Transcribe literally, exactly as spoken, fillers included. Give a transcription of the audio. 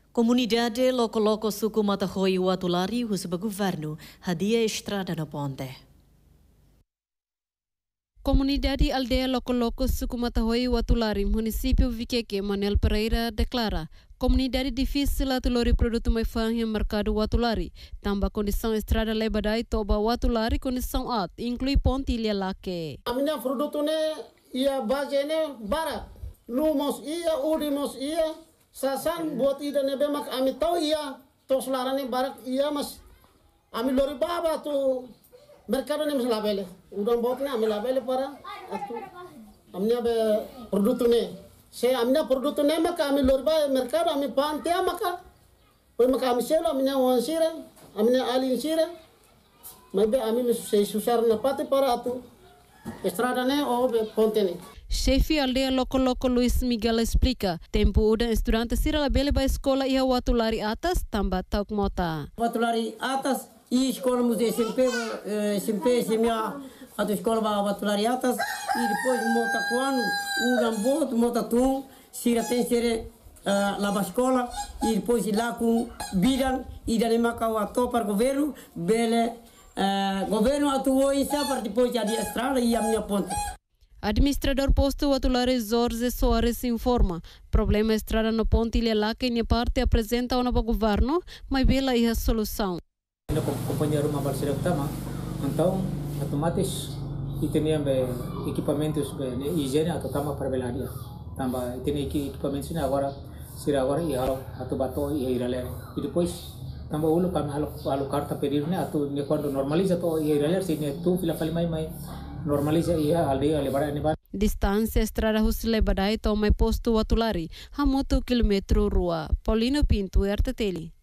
Comunidade Loko-Loko Suku Matahoi Watulari recebe governo hadia estrada na ponte. Comunidade Aldeia Loko-Loko Suku Matahoi Watulari, município Viqueque, Manel Pereira, declara comunidade difícil a tulori produto mais fã em mercado Watulari. Tamba condição estrada lebadai toba Watulari condição alta, inclui ponte ilha lake. A minha produto ne ia base ne barat. Lumos ia, udimos ia, sasan buat ida ne bemak ami tahu ia, tos larane barat ia mas ami lori baba tu mercado ne mas labele. Udang bot ne ami labele para atu amnya be produto ne. Se amnya produto ne maka ami lori ba mercado ami pante maka. Poi maka ami selo amnya wansira, amnya ali sira. Mabe ami me se susar na pate para atu. Estrada ne o be ponte ne. Chefe Aldeia Loko-Loko Luiz Miguel explica, tempo uda estudante sira labele ba escola ia Watulari atas tamba tauk mota. Watulari atas e escola museu sempre sempre semia a escola ba Watulari atas e depois mota quando o gambot mota tu sira tem sere lá ba escola e depois lá com bidan e da maka wa topar governo bele governo atuou isso para depois já de estrada e a minha ponte. Administrador posto Watulari Jorge Soares informa, problema estrada no ponte ilha lake e parte apresenta ao novo governo, mas bela é a solução. Na companhia rumah balsera utama, então automatis iteniam equipamentos de higiene atau tama para belaria. Tamba iteni equipamentos ini agora sira agora e halo atau bato e iralere. E depois tamba ulu kami halo halo carta pedir ne atau ne quando normaliza to e iralere sine tu fila fali mai mai normaliza ia aldeia lebara ne ba. Distância estrada hus lebadai to mai posto Watulari, hamoto kilometro rua. Paulino Pinto, R T T L.